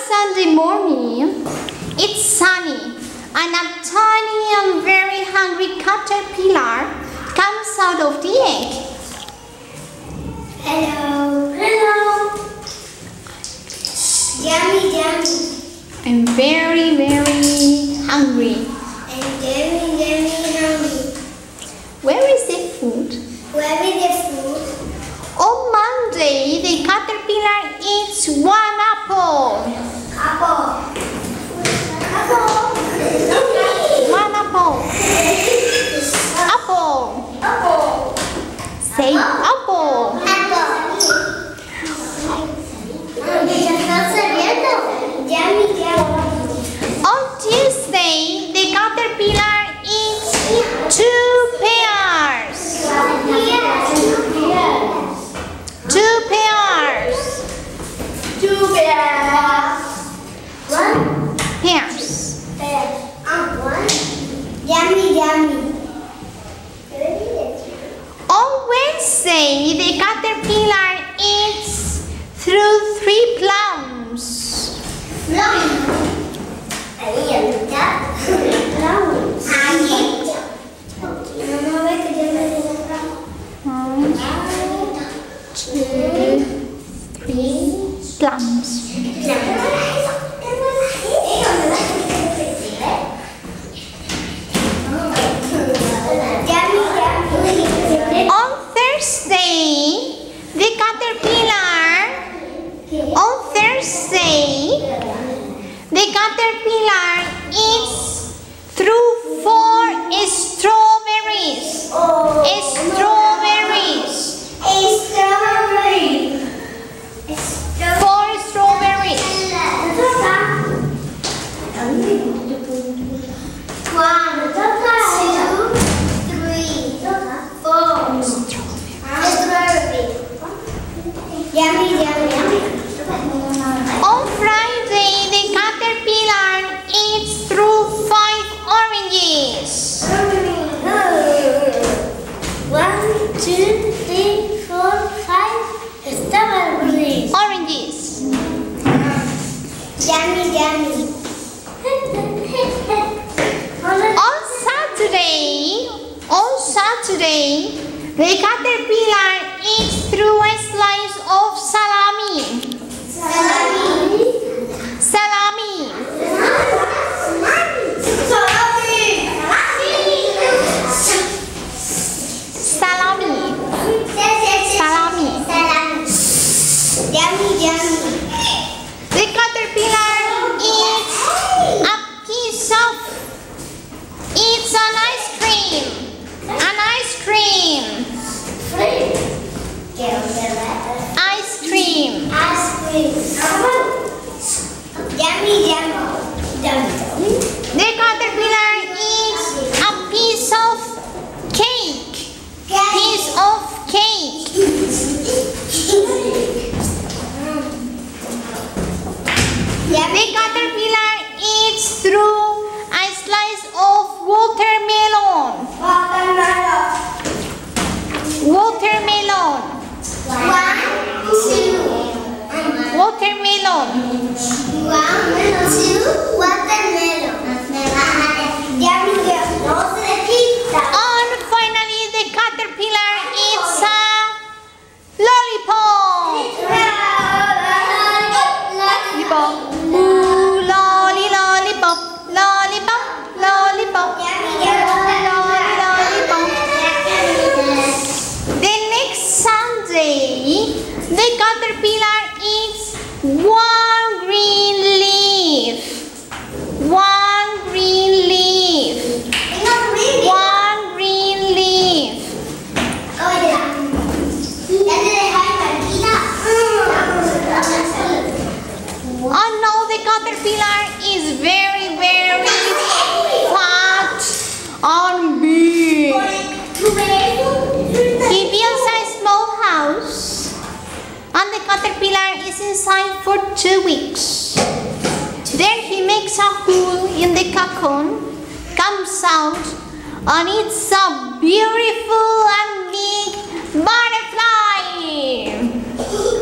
Sunday morning, it's sunny, and a tiny and very hungry caterpillar comes out of the egg. Hello, hello. Yummy, yummy. I'm very, very hungry. And yummy, yummy, yummy. Where is the food? Where is the food? On Monday, the caterpillar eats one apple. Apple. One apple. Apple. Apple. Say apple. Yummy, yummy. On Tuesday, the caterpillar eats two pears. Two pears. Two bears. One Pears. bear. One. Yummy, yummy. On Wednesday, the caterpillar eats through three plums. One, two, three plums. On Thursday, the caterpillar eats through four strawberries. Four strawberries. One, two, three, four. Strawberry. Yummy, yummy, yummy. On Friday, the caterpillar eats through five oranges. 1, 2, 3, 4, 5 strawberries. Oranges. Yummy, yummy. On Saturday, the caterpillar eats through a slice of salami. Salami. Yummy, yummy. The caterpillar eats an ice cream. An ice cream. Ice cream. Yummy, yummy. The caterpillar eats a piece of cake. Piece of cake. The caterpillar eats through a slice of watermelon. Watermelon. 1, 2. Watermelon. 1, 2, watermelon. Yummy, yummy. And finally, the caterpillar eats a lollipop. Lollipop. Ooh, lolly, lollipop. Lollipop, lollipop. Lollipop. The next Sunday, the caterpillar eats one green leaf. One green leaf. One green leaf. Oh no, the caterpillar is very, very fat and big. He builds a small house and the caterpillar is inside for 2 weeks. Then he makes a hole in the cocoon, comes out, and it's a beautiful and big butterfly.